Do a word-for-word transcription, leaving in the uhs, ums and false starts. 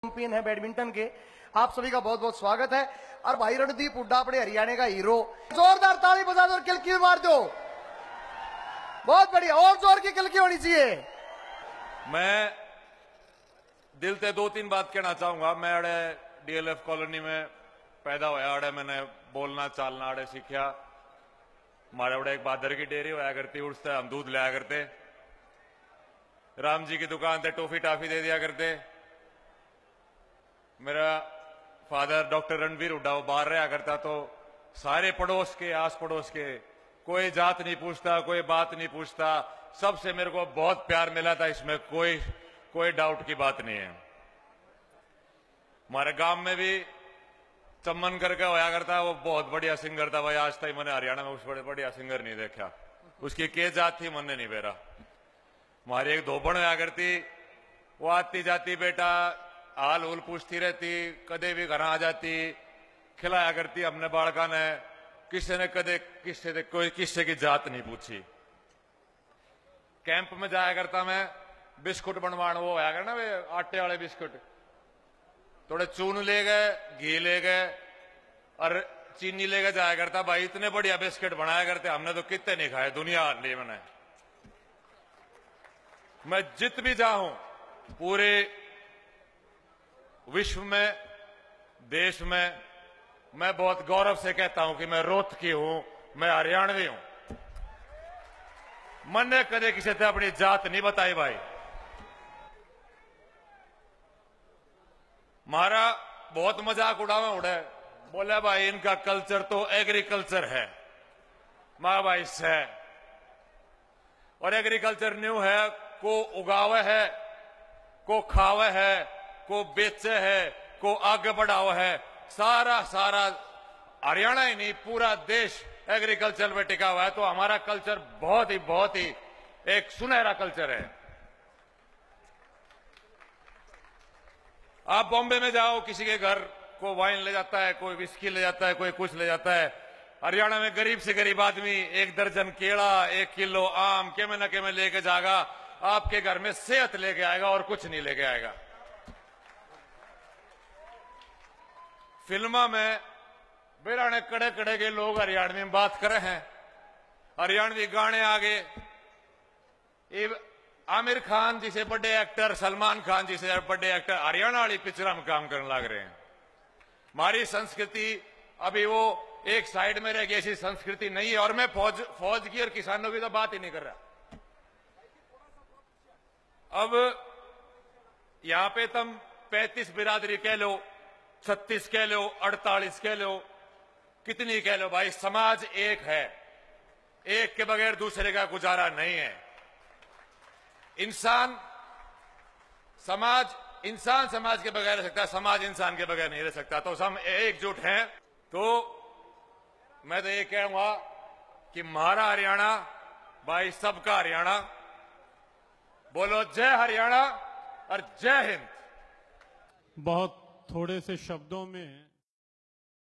Champion है badminton के, आप सभी का बहुत बहुत स्वागत है। और भाई रणदीप हुड्डा अपने हरियाणा का हीरो, जोरदार ताली बजा दो और किलकी मार दो। बहुत बढ़िया, और जोर की किलकी होनी चाहिए। मैं दिल से दो तीन बात कहना चाहूंगा। मैं अड़े डीएलएफ कॉलोनी में पैदा होया, अड़े मैंने बोलना चालना अड़े सीखा। हमारे बड़े एक बहादुर की डेयरी होया करती, उससे हम दूध लाया करते। राम जी की दुकान से टॉफी टाफी दे दिया करते। मेरा फादर डॉक्टर रणवीर हुड्डा वो बाहर रहा करता, तो सारे पड़ोस के आस पड़ोस के कोई जात नहीं पूछता, कोई बात नहीं पूछता, सबसे मेरे को बहुत प्यार मिला था। इसमें कोई कोई डाउट की बात नहीं है। हमारे गांव में भी चम्मन करके होया करता, वो बहुत बढ़िया सिंगर था भाई। आज तक मैंने हरियाणा में उस बड़े बढ़िया सिंगर नहीं देखा। उसकी के जात थी मैंने नहीं बेरा। हमारी एक धोबन होया करती, वो आती जाती बेटा हाल हुल पूछती रहती, कदे भी घर आ जाती, खिलाया करती हमने बाड़का ने। किसी ने कदे किससे ने कोई किससे की जात नहीं पूछी। कैंप में जाया करता मैं, बिस्कुट बनवाण वो होया करना वे आटे वाले बिस्कुट, थोड़े चून ले गए, घी ले गए और चीनी ले गए जाया करता। भाई इतने बढ़िया बिस्किट बनाया करते, हमने तो कितने नहीं खाए दुनिया ले। मैंने मैं जित भी जाऊं पूरे विश्व में, देश में, मैं बहुत गौरव से कहता हूं कि मैं रोहतकी हूं, मैं हरियाणवी हूं। मैंने कदे किसी से अपनी जात नहीं बताई भाई। मारा बहुत मजाक उड़ावा उड़े, बोला भाई इनका कल्चर तो एग्रीकल्चर है। मां भाई से और एग्रीकल्चर न्यू है, को उगावे है, को खावे है, को बेचे है, को आगे बढ़ावा है। सारा सारा हरियाणा ही नहीं पूरा देश एग्रीकल्चर में टिका हुआ है। तो हमारा कल्चर बहुत ही बहुत ही एक सुनहरा कल्चर है। आप बॉम्बे में जाओ, किसी के घर को वाइन ले जाता है, कोई विस्की ले जाता है, कोई कुछ ले जाता है। हरियाणा में गरीब से गरीब आदमी एक दर्जन केला, एक किलो आम के में न के में लेके जाएगा, आपके घर में सेहत लेके आएगा और कुछ नहीं लेके आएगा। फिल्मा में बेराने कड़े कड़े के लोग हरियाणवी में बात कर रहे हैं, हरियाणवी गाने आगे। आमिर खान जिसे बड़े एक्टर, सलमान खान जिसे बड़े एक्टर हरियाणा वाली पिक्चर में काम करने लग रहे हैं। हमारी संस्कृति अभी वो एक साइड में रह गई, ऐसी संस्कृति नहीं है। और मैं फौज फौज की और किसानों की तो बात ही नहीं कर रहा। अब यहां पे तुम पैंतीस बिरादरी कह लो, छत्तीस कह लो, अड़तालीस कह लो, कितनी कह लो भाई, समाज एक है। एक के बगैर दूसरे का गुजारा नहीं है। इंसान समाज इंसान समाज के बगैर रह सकता है, समाज इंसान के बगैर नहीं रह सकता। तो हम एकजुट हैं। तो मैं तो ये कहूंगा कि हमारा हरियाणा भाई सबका हरियाणा। बोलो जय हरियाणा और जय हिंद। बहुत थोड़े से शब्दों में